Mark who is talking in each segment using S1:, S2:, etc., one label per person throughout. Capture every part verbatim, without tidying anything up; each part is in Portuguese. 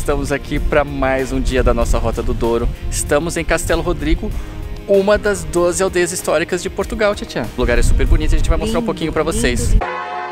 S1: estamos aqui para mais um dia da nossa Rota do Douro. Estamos em Castelo Rodrigo, uma das doze aldeias históricas de Portugal, Tchan. O lugar é super bonito e a gente vai mostrar lindo, um pouquinho para vocês. Lindo.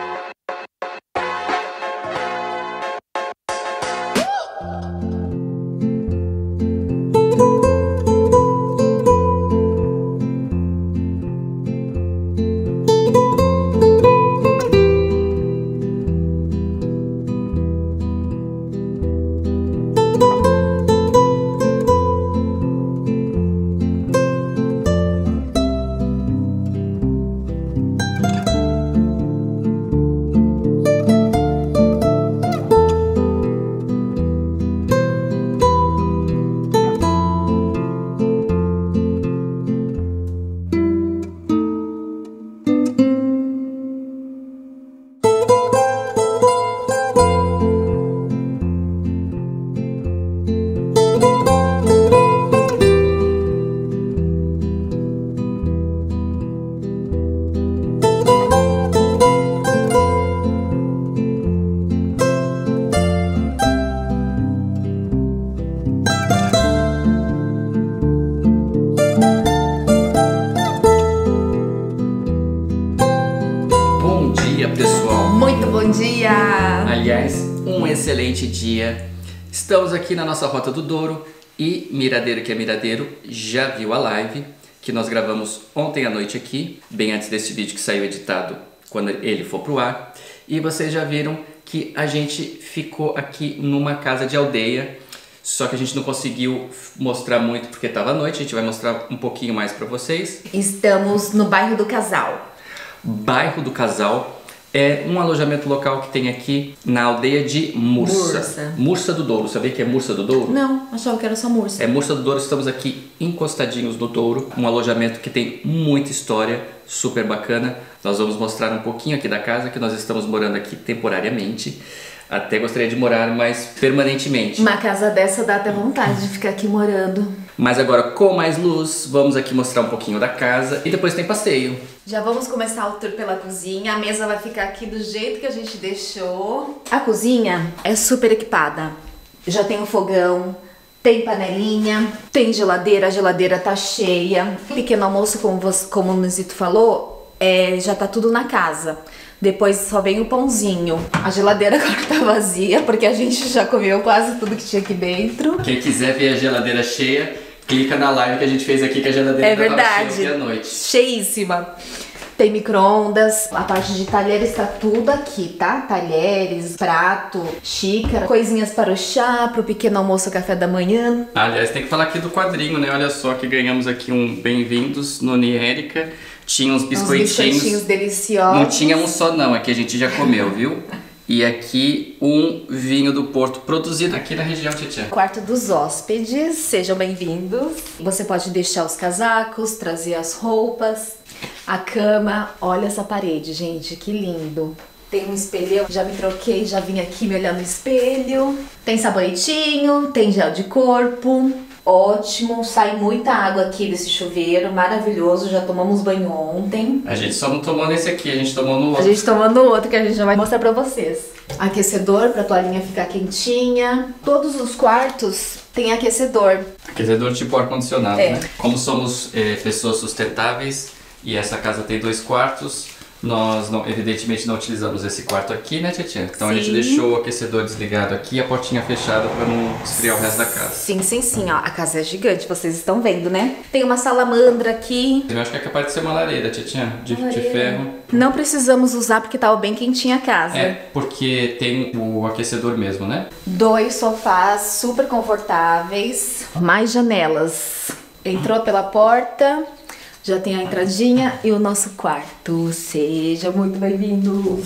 S1: Aliás, um excelente dia. Estamos aqui na nossa Rota do Douro e Miradeiro que é Miradeiro já viu a live que nós gravamos ontem à noite aqui, bem antes desse vídeo que saiu editado quando ele for pro ar. E vocês já viram que a gente ficou aqui numa casa de aldeia, só que a gente não conseguiu mostrar muito porque estava à noite. A gente vai mostrar um pouquinho mais para vocês.
S2: Estamos no bairro do Casal.
S1: Bairro do Casal. É um alojamento local que tem aqui na aldeia de Mursa.
S2: Mursa.
S1: Mursa do Douro. Sabia que é Mursa do Douro?
S2: Não, achava que era só Mursa.
S1: É Mursa do Douro. Estamos aqui encostadinhos no Douro. Um alojamento que tem muita história, super bacana. Nós vamos mostrar um pouquinho aqui da casa, que nós estamos morando aqui temporariamente. Até gostaria de morar mais permanentemente.
S2: Uma casa dessa dá até vontade de ficar aqui morando.
S1: Mas agora, com mais luz, vamos aqui mostrar um pouquinho da casa e depois tem passeio.
S2: Já vamos começar o tour pela cozinha. A mesa vai ficar aqui do jeito que a gente deixou. A cozinha é super equipada. Já tem o fogão, tem panelinha, tem geladeira, a geladeira tá cheia. Pequeno almoço, como, você, como o Nuzito falou, é, já tá tudo na casa. Depois só vem o pãozinho. A geladeira agora tá vazia, porque a gente já comeu quase tudo que tinha aqui dentro.
S1: Quem quiser ver a geladeira cheia, clica na live que a gente fez aqui, que a geladeira
S2: é verdade.
S1: Tava cheia à noite.
S2: Cheíssima. Tem micro-ondas, a parte de talheres tá tudo aqui, tá? Talheres, prato, xícara, coisinhas para o chá, pro pequeno almoço, café da manhã.
S1: Aliás, tem que falar aqui do quadrinho, né? Olha só que ganhamos aqui um bem-vindos no Érica. Tinha uns biscoitinhos.
S2: Uns biscoitinhos deliciosos.
S1: Não tinha um só não, aqui a gente já comeu, viu? E aqui um vinho do Porto, produzido aqui na região Tchan.
S2: Quarto dos hóspedes, sejam bem-vindos. Você pode deixar os casacos, trazer as roupas, a cama. Olha essa parede, gente, que lindo. Tem um espelhão, já me troquei, já vim aqui me olhar no espelho. Tem sabonetinho, tem gel de corpo. Ótimo, sai muita água aqui desse chuveiro, maravilhoso, já tomamos banho ontem.
S1: A gente só não tomou nesse aqui, a gente tomou no outro.
S2: A gente tomou no outro que a gente já vai mostrar pra vocês. Aquecedor pra toalhinha ficar quentinha. Todos os quartos tem aquecedor.
S1: Aquecedor tipo ar-condicionado,
S2: é.
S1: né? Como somos é, pessoas sustentáveis e essa casa tem dois quartos, nós não, evidentemente não utilizamos esse quarto aqui, né, Tchan? Então sim. A gente deixou o aquecedor desligado aqui e a portinha fechada para não esfriar o resto da casa.
S2: Sim, sim, sim, ó. A casa é gigante, vocês estão vendo, né? Tem uma salamandra aqui.
S1: Eu acho que é capaz de ser uma lareira, Tchan, de, de ferro.
S2: Não precisamos usar porque tava bem quentinha a casa.
S1: É, porque tem o aquecedor mesmo, né?
S2: Dois sofás super confortáveis. Mais janelas. Entrou pela porta. Já tem a entradinha e o nosso quarto. Seja muito bem-vindos.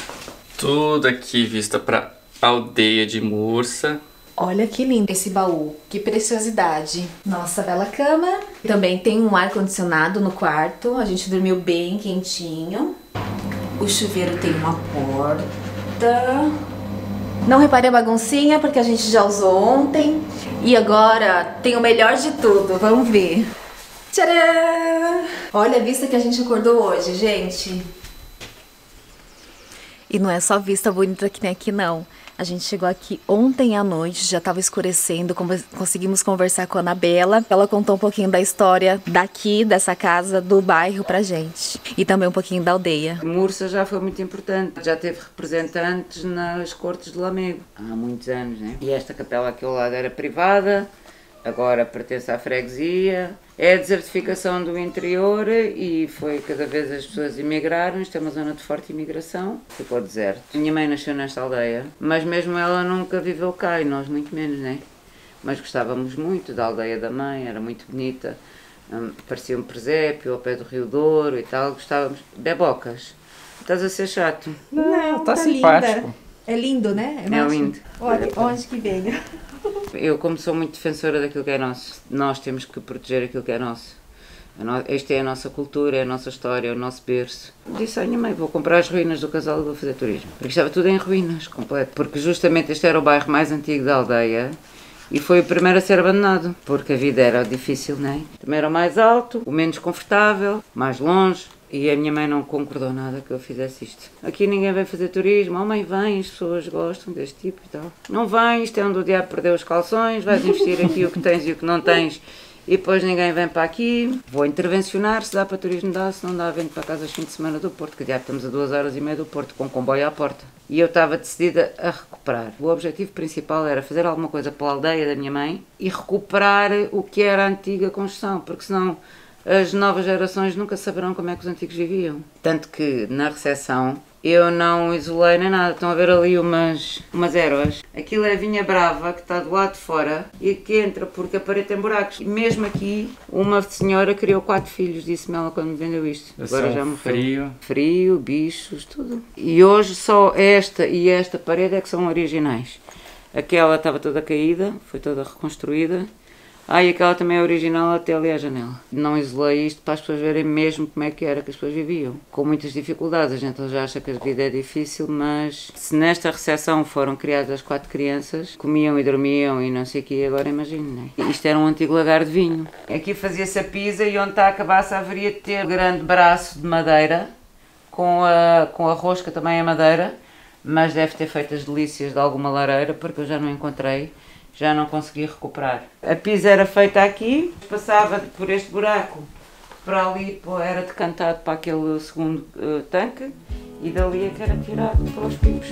S1: Tudo aqui vista para aldeia de Mursa.
S2: Olha que lindo esse baú, que preciosidade. Nossa bela cama. Também tem um ar-condicionado no quarto. A gente dormiu bem quentinho. O chuveiro tem uma porta. Não reparei a baguncinha porque a gente já usou ontem. E agora tem o melhor de tudo, vamos ver. Tcharam! Olha a vista que a gente acordou hoje, gente. E não é só vista bonita que tem aqui, não. A A gente chegou aqui ontem à noite, já tava escurecendo, conseguimos conversar com a Anabela. Ela contou um pouquinho da história daqui, dessa casa, do bairro pra gente. E também um pouquinho da aldeia.
S3: Mursa já foi muito importante, já teve representantes nas cortes de Lamego, há muitos anos, né? E esta capela aqui ao lado era privada, agora pertence à freguesia. É a desertificação do interior e foi cada vez as pessoas emigraram. Isto é uma zona de forte imigração, ficou deserto. Minha mãe nasceu nesta aldeia, mas mesmo ela nunca viveu cá e nós muito menos, né? Mas gostávamos muito da aldeia da mãe, era muito bonita, hum, parecia um presépio ao pé do Rio Douro e tal, gostávamos. Bebocas, estás a ser chato?
S2: Não,
S1: tá,
S2: tá
S1: simpático.
S2: Linda. É lindo, né?
S3: É, é lindo.
S2: Olha, onde que veio?
S3: Eu, como sou muito defensora daquilo que é nosso, nós temos que proteger aquilo que é nosso. Esta é a nossa cultura, é a nossa história, é o nosso berço. Disse à minha mãe, vou comprar as ruínas do casal e vou fazer turismo. Porque estava tudo em ruínas, completo. Porque justamente este era o bairro mais antigo da aldeia e foi o primeiro a ser abandonado. Porque a vida era difícil, não é? Também era o mais alto, o menos confortável, mais longe. E a minha mãe não concordou nada que eu fizesse isto. Aqui ninguém vem fazer turismo. Oh, mãe, vem, as pessoas gostam deste tipo e tal. Não vem, isto é onde o diabo perdeu os calções, vais investir aqui o que tens e o que não tens e depois ninguém vem para aqui. Vou intervencionar, se dá para turismo dá, se não dá, vem para casa aos fins de semana do Porto, que diabo estamos a duas horas e meia do Porto, com comboio à porta. E eu estava decidida a recuperar. O objetivo principal era fazer alguma coisa pela aldeia da minha mãe e recuperar o que era a antiga construção, porque senão as novas gerações nunca saberão como é que os antigos viviam. Tanto que na recepção eu não isolei nem nada. Estão a ver ali umas, umas ervas. Aquilo é vinha brava que está do lado de fora e que entra porque a parede tem buracos. E mesmo aqui, uma senhora criou quatro filhos, disse-me ela quando me vendeu isto. Agora já morreu.
S1: Frio.
S3: Frio, bichos, tudo. E hoje só esta e esta parede é que são originais. Aquela estava toda caída, foi toda reconstruída. Ah, e aquela também é original até ali à janela. Não isolei isto para as pessoas verem mesmo como é que era que as pessoas viviam. Com muitas dificuldades, a gente já acha que a vida é difícil, mas se nesta recepção foram criadas quatro crianças, comiam e dormiam e não sei o que, agora imagino, não é? Isto era um antigo lagar de vinho. Aqui fazia-se a pisa e onde está a cabaça haveria de ter um grande braço de madeira, com a, com a rosca também a madeira, mas deve ter feito as delícias de alguma lareira, porque eu já não encontrei. Já não consegui recuperar. A pisa era feita aqui, passava por este buraco, para ali era decantado para aquele segundo uh, tanque e dali é que era tirado para os pipos.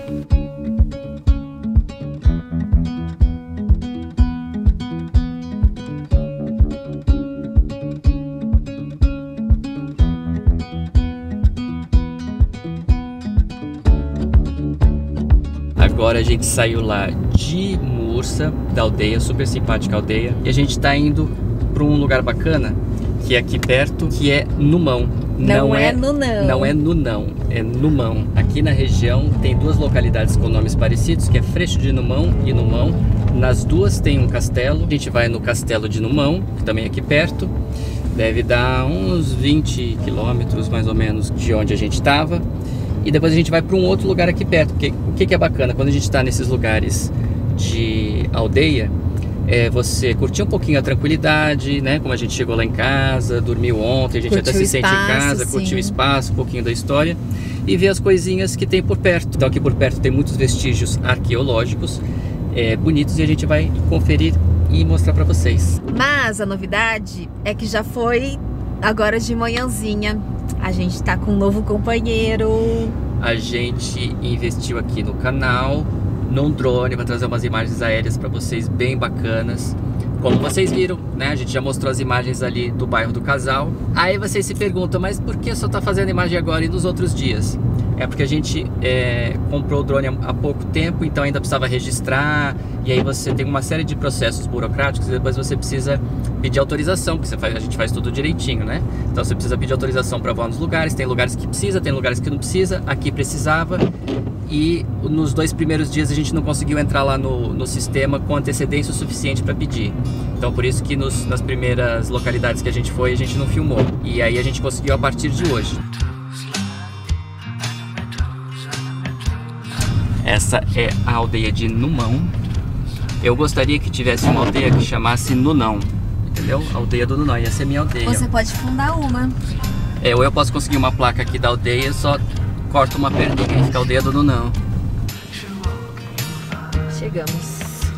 S1: Agora a gente saiu lá de Mursa, da aldeia, super simpática aldeia, e a gente tá indo para um lugar bacana, que é aqui perto, que é Numão.
S2: Não, não é, é no não.
S1: Não é no não, é Numão. Aqui na região tem duas localidades com nomes parecidos, que é Freixo de Numão e Numão. Nas duas tem um castelo. A gente vai no castelo de Numão, que também é aqui perto. Deve dar uns vinte quilômetros mais ou menos de onde a gente estava. E depois a gente vai para um outro lugar aqui perto, porque o que, que é bacana, quando a gente está nesses lugares de aldeia, é você curtir um pouquinho a tranquilidade, né? Como a gente chegou lá em casa, dormiu ontem, a gente
S2: curtiu
S1: até se
S2: espaço,
S1: sente em casa,
S2: sim.
S1: curtiu o espaço, um pouquinho da história e ver as coisinhas que tem por perto. Então aqui por perto tem muitos vestígios arqueológicos é, bonitos e a gente vai conferir e mostrar para vocês.
S2: Mas a novidade é que já foi agora de manhãzinha. A gente tá com um novo companheiro.
S1: A gente investiu aqui no canal, num drone, para trazer umas imagens aéreas para vocês bem bacanas. Como vocês viram, né? A gente já mostrou as imagens ali do bairro do casal. Aí vocês se perguntam, mas por que só tá fazendo imagem agora e nos outros dias? É porque a gente é, comprou o drone há pouco tempo, então ainda precisava registrar. E aí você tem uma série de processos burocráticos e depois você precisa pedir autorização, porque você faz, a gente faz tudo direitinho, né? Então você precisa pedir autorização para voar nos lugares. Tem lugares que precisa, tem lugares que não precisa. Aqui precisava. E nos dois primeiros dias a gente não conseguiu entrar lá no, no sistema com antecedência o suficiente para pedir. Então por isso que nos, nas primeiras localidades que a gente foi, a gente não filmou. E aí a gente conseguiu a partir de hoje. Essa é a aldeia de Numão. Eu gostaria que tivesse uma aldeia que chamasse Nunão, entendeu? A aldeia do Nunão, e essa é a minha aldeia.
S2: Você pode fundar uma.
S1: É, ou eu posso conseguir uma placa aqui da aldeia, só corto uma perninha e fica a aldeia do Nunão.
S2: Chegamos.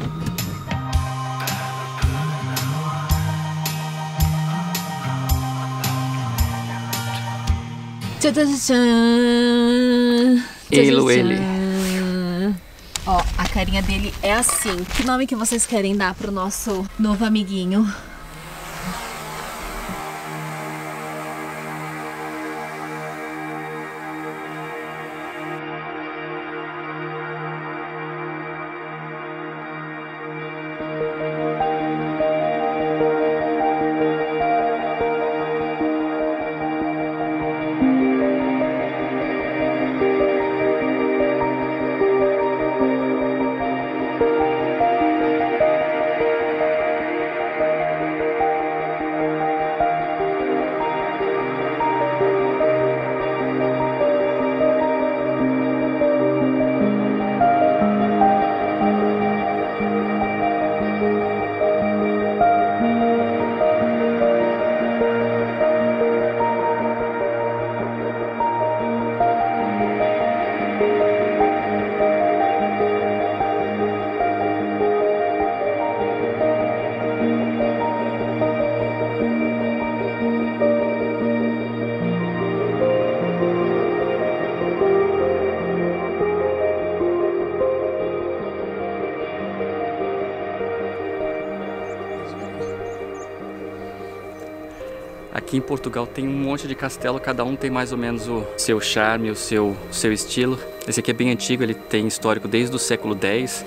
S2: Tchan, tchan, tchan.
S1: Ele, ele.
S2: Ó, a carinha dele é assim. Que nome que vocês querem dar pro nosso novo amiguinho?
S1: Aqui em Portugal tem um monte de castelo, cada um tem mais ou menos o seu charme, o seu, o seu estilo. Esse aqui é bem antigo, ele tem histórico desde o século dez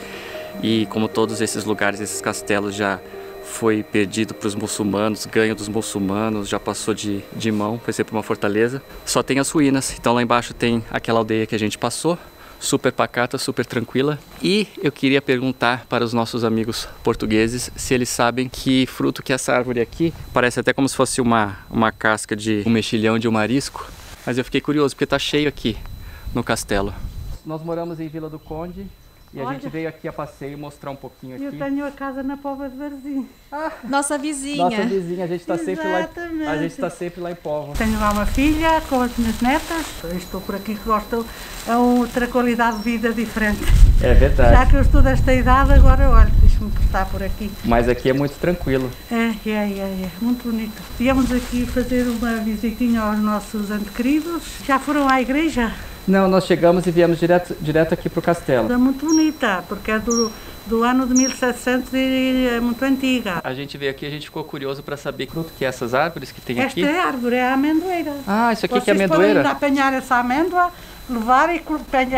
S1: e como todos esses lugares, esses castelos já foi perdido para os muçulmanos, ganho dos muçulmanos, já passou de, de mão, foi sempre uma fortaleza. Só tem as ruínas, então lá embaixo tem aquela aldeia que a gente passou, super pacata, super tranquila. E eu queria perguntar para os nossos amigos portugueses se eles sabem que fruto que essa árvore aqui, parece até como se fosse uma, uma casca de um mexilhão de um marisco, mas eu fiquei curioso porque tá cheio aqui no castelo. Nós moramos em Vila do Conde e a
S4: Olha,
S1: gente veio aqui a passeio mostrar um pouquinho aqui.
S4: eu tenho a casa na Póvoa de Varzim.
S2: Ah, nossa vizinha.
S1: Nossa vizinha, a gente está sempre lá, a gente tá sempre lá em Póvoa.
S4: Tenho lá uma filha com as minhas netas. Estou por aqui que gosto, é outra qualidade de vida diferente.
S1: É verdade.
S4: Já que eu estou desta idade, agora olha, deixa-me estar por aqui.
S1: Mas aqui é muito tranquilo.
S4: É, é, é, é, muito bonito. Viemos aqui fazer uma visitinha aos nossos entes queridos. Já foram à igreja?
S1: Não, nós chegamos e viemos direto, direto aqui para o castelo.
S4: É muito bonita, porque é do, do ano de mil e setecentos e é muito antiga.
S1: A gente veio aqui e a gente ficou curioso para saber que fruto que é essas árvores que tem
S4: Esta
S1: aqui.
S4: é a árvore, é a amendoeira.
S1: Ah, isso aqui
S4: Vocês
S1: que é amendoeira?
S4: podem apanhar essa amêndoa, levar e,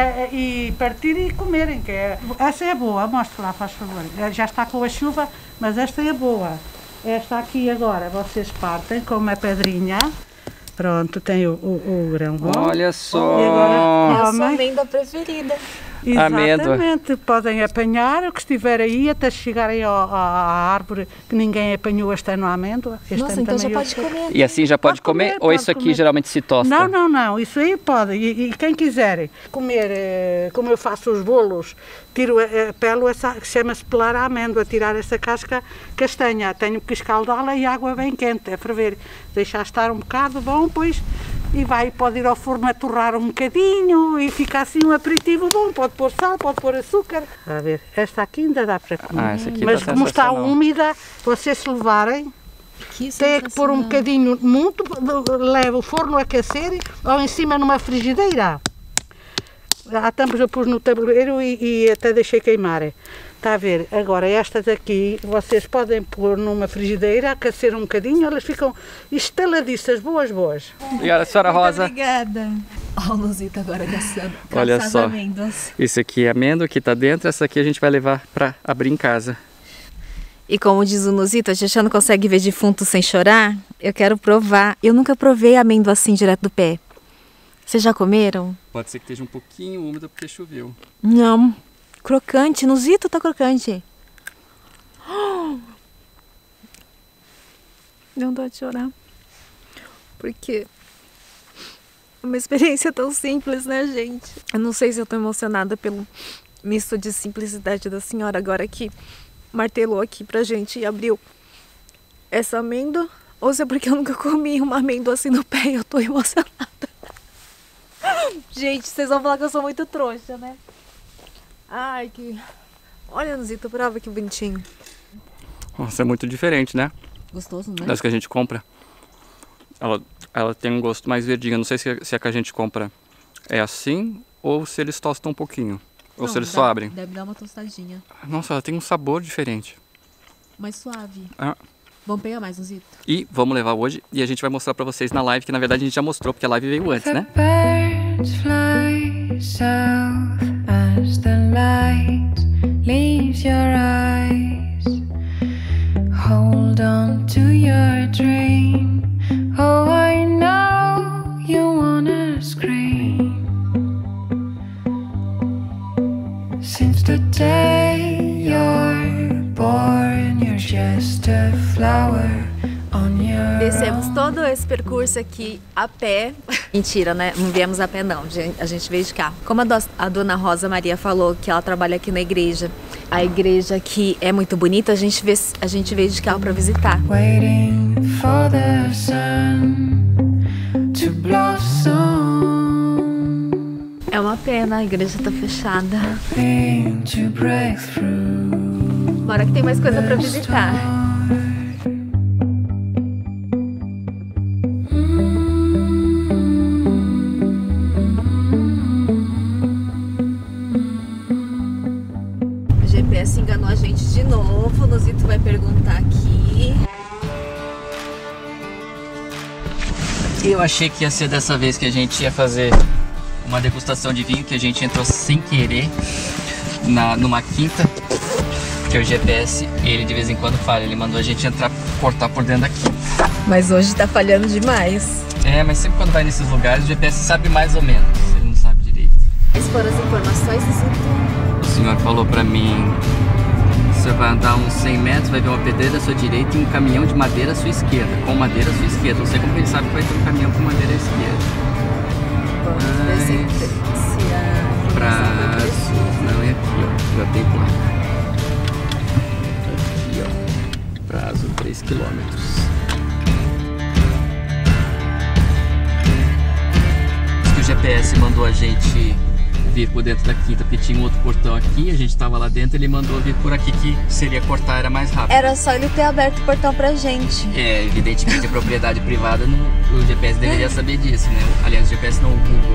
S4: e partir e comerem. Que é, essa é boa, mostra lá, faz favor. Já está com a chuva, mas esta é boa. Esta aqui agora, vocês partem com uma pedrinha. Pronto, tem o, o, o grão.
S1: Olha só!
S4: E agora,
S2: É a sua
S4: comem.
S2: amêndoa preferida.
S4: Exatamente, podem apanhar o que estiver aí até chegarem ao- à árvore que ninguém apanhou este ano a amêndoa. Este
S2: Nossa,
S4: ano
S2: então já
S4: também
S2: pode
S4: eu-
S2: comer.
S1: E assim já pode,
S4: Pode
S1: comer?
S4: comer,
S1: Ou
S4: pode
S1: isso aqui
S4: comer.
S1: geralmente se tosta?
S4: Não, não, não, isso aí pode. E, e quem quiser comer, eh, como eu faço os bolos, tiro, a- pelo essa, que chama-se pelar a amêndoa, tirar essa casca castanha. Tenho que escaldá-la e a água bem quente, a ferver. Deixar estar um bocado bom, pois, e vai, pode ir ao forno a torrar um bocadinho e fica assim um aperitivo bom. Pode pôr sal, pode pôr açúcar. A ver, esta aqui ainda dá para comer.
S1: Ah, essa aqui
S4: Mas
S1: tá
S4: como está
S1: sensacional.
S4: úmida, vocês se levarem,
S2: Que
S4: tem que pôr um
S2: sensacional.
S4: bocadinho, muito, leva o forno a aquecer ou em cima numa frigideira. Há tempos eu pus no tabuleiro e, e até deixei queimar. Está a ver? Agora estas aqui vocês podem pôr numa frigideira, aquecer um bocadinho, elas ficam estaladiças, boas, boas.
S1: Obrigada, senhora Rosa.
S2: Obrigada. Ó, o Luzito agora caçando,
S1: Olha
S2: caçar as
S1: só.
S2: amêndoas.
S1: Isso aqui é amêndoa que tá dentro, essa aqui a gente vai levar para abrir em casa.
S2: E como diz o Luzito, a gente já não consegue ver defunto sem chorar. Eu quero provar. Eu nunca provei amêndoa assim direto do pé. Vocês já comeram?
S1: Pode ser que esteja um pouquinho úmida porque choveu.
S2: Não. Crocante. Luzito tá crocante. Não dá de chorar. Porque é uma experiência tão simples, né, gente? Eu não sei se eu tô emocionada pelo misto de simplicidade da senhora agora que martelou aqui pra gente e abriu essa amêndoa, ou se é porque eu nunca comi uma amêndoa assim no pé e eu tô emocionada. Gente, vocês vão falar que eu sou muito trouxa, né? Ai, que Olha, Nuzito, prova que bonitinho.
S1: Nossa, é muito diferente, né?
S2: Gostoso, né?
S1: Das que a gente compra. Ela, ela tem um gosto mais verdinho. Não sei se, se a que a gente compra é assim ou se eles tostam um pouquinho. Ou
S2: Não,
S1: se eles
S2: dá,
S1: só abrem.
S2: Deve dar uma tostadinha.
S1: Nossa, ela tem um sabor diferente.
S2: Mais suave.
S1: Ah.
S2: Vamos pegar mais, Nuzito?
S1: E vamos levar hoje e a gente vai mostrar pra vocês na live, que na verdade a gente já mostrou, porque a live veio antes, né?
S5: Birds fly south as the light leaves your eyes. Hold on to your dream. Oh, I know you wanna scream. Since the day you're born, you're just a flower on your
S2: Descemos
S5: own.
S2: todo esse percurso aqui a pé. Mentira, né? Não viemos a pé, não. A gente veio de carro. Como a, do, a dona Rosa Maria falou que ela trabalha aqui na igreja, a igreja aqui é muito bonita, a gente, vê, a gente veio de carro para visitar.
S5: Waiting for the sun to blossom.
S2: É uma pena, a igreja tá fechada.
S5: Hoping to break through.
S2: Bora que tem mais coisa para visitar. O G P S enganou a gente de novo. O Nuzito vai perguntar aqui.
S1: Eu achei que ia ser dessa vez que a gente ia fazer uma degustação de vinho, que a gente entrou sem querer na, numa quinta, que o G P S, ele de vez em quando falha, ele mandou a gente entrar, cortar por dentro da quinta.
S2: Mas hoje tá falhando demais.
S1: É, mas sempre quando vai nesses lugares o G P S sabe mais ou menos, ele não sabe direito.
S2: Essas foram as informações, Nuzito.
S1: O senhor falou pra mim, você vai andar uns cem metros, vai ver uma pedreira à sua direita e um caminhão de madeira à sua esquerda, com madeira à sua esquerda. Não sei como ele sabe que vai ter um caminhão com madeira à esquerda.
S2: Vamos ver se, se a
S1: Prazo. Não, é aqui, ó. Já tem placa. Aqui, ó. Prazo três quilômetros. O G P S mandou a gente vir por dentro da quinta, porque tinha um outro portão aqui, a gente tava lá dentro, ele mandou vir por aqui, que seria cortar, era mais rápido.
S2: Era só ele ter aberto o portão pra gente.
S1: É, evidentemente a propriedade privada, não, o G P S deveria saber disso, né? Aliás, o G P S não, o Google.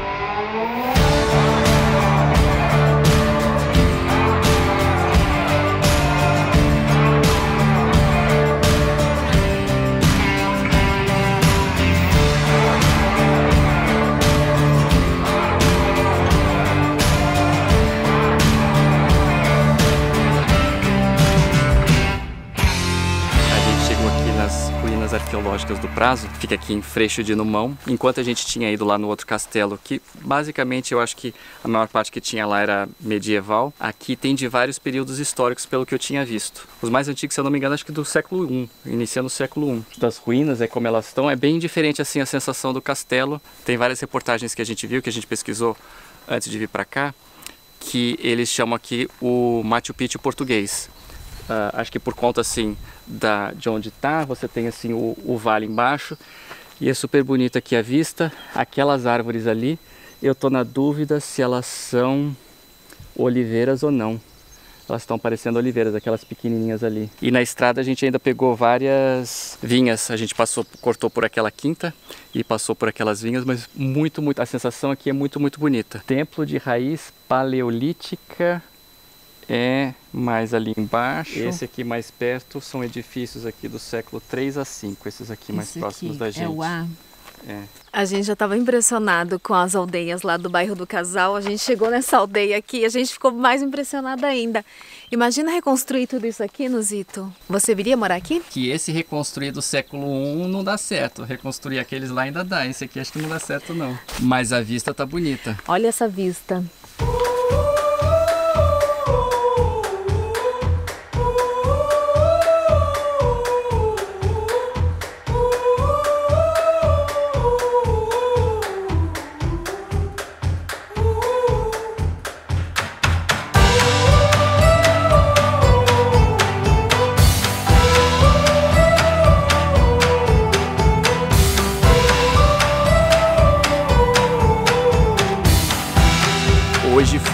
S1: Arqueológicas do Prazo, fica aqui em Freixo de Numão, enquanto a gente tinha ido lá no outro castelo, que basicamente eu acho que a maior parte que tinha lá era medieval. Aqui tem de vários períodos históricos, pelo que eu tinha visto. Os mais antigos, se eu não me engano, acho que do século um, iniciando no século um. Das ruínas, é como elas estão, é bem diferente assim a sensação do castelo. Tem várias reportagens que a gente viu, que a gente pesquisou antes de vir para cá, que eles chamam aqui o Machu Picchu português. Uh, acho que por conta assim da, de onde está, você tem assim o, o vale embaixo e é super bonita aqui a vista. Aquelas árvores ali, eu tô na dúvida se elas são oliveiras ou não. Elas estão parecendo oliveiras, aquelas pequenininhas ali. E na estrada a gente ainda pegou várias vinhas. A gente passou, cortou por aquela quinta e passou por aquelas vinhas, mas muito, muito, a sensação aqui é muito, muito bonita. Templo de raiz paleolítica. É mais ali embaixo. Esse aqui mais perto são edifícios aqui do século três a cinco. Esses aqui mais
S2: Esse
S1: próximos
S2: aqui
S1: da gente.
S2: É o A.
S1: É.
S2: A gente já estava impressionado com as aldeias lá do bairro do Casal. A gente chegou nessa aldeia aqui e a gente ficou mais impressionada ainda. Imagina reconstruir tudo isso aqui, Nuzito. Você viria morar aqui?
S1: Que esse reconstruir do século um não dá certo. Reconstruir aqueles lá ainda dá. Esse aqui acho que não dá certo não. Mas a vista tá bonita.
S2: Olha essa vista.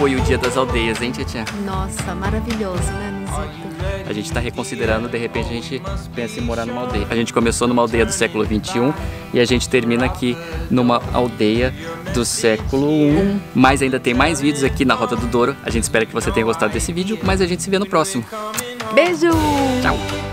S1: foi o Dia das Aldeias, hein, Tietchan?
S2: Nossa, maravilhoso, né, Nizito?
S1: A gente está reconsiderando, de repente a gente pensa em morar numa aldeia. A gente começou numa aldeia do século vinte e um e a gente termina aqui numa aldeia do século um. Mas ainda tem mais vídeos aqui na Rota do Douro. A gente espera que você tenha gostado desse vídeo, mas a gente se vê no próximo.
S2: Beijo!
S1: Tchau!